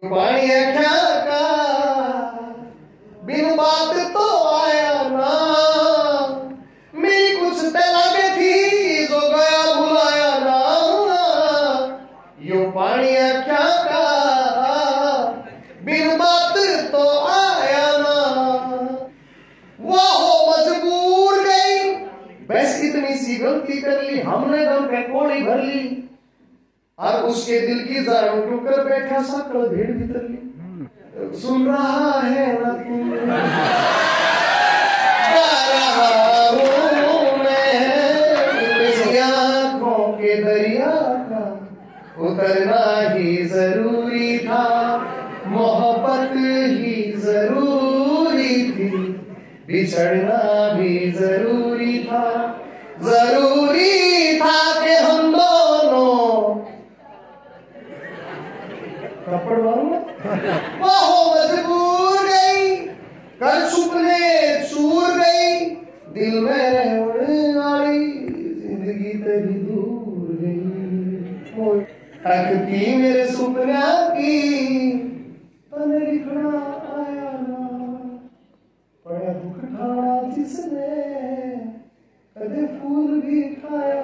पानी क्या का बिन बात तो आया ना, मेरी कुछ तलाबे थी जो गया भुलाया ना। यो पानी क्या का बिन बात तो आया ना, वो मजबूर गई बस इतनी सी गलती कर ली, हमने गम पे कोड़ी भर ली, और उसके दिल की जान टूकर बैठा सकल भीड़ भीतर ली। सुन रहा है ना तू आंखों के दरिया का उतरना ही जरूरी था, मोहब्बत ही जरूरी थी, बिछड़ना भी जरूरी था, जरूरी था कि हम दोनों कपड़ वो मजबूर गई कर सुपने चूर गई, दिल में रहने वाली जिंदगी तेरी दूर गई। थकती मेरे सुपना की तने लिखना आया ना, बड़ा दुख ठाना जिसने कदे फूल भी खाया